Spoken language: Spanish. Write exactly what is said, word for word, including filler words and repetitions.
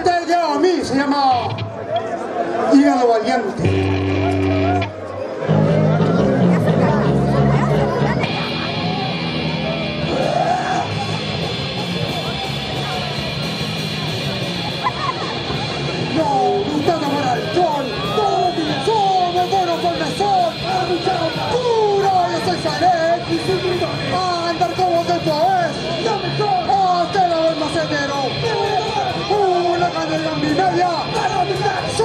Este ya a mí se llama hígado valiente. No, gustando por alcohol, todos los días somos buenos por mesón, a luchar puro, yo soy Saret, y sin grito, a andar como tiempo es, lo mejor, hasta la vez más entero, una cadena en mi media, para mi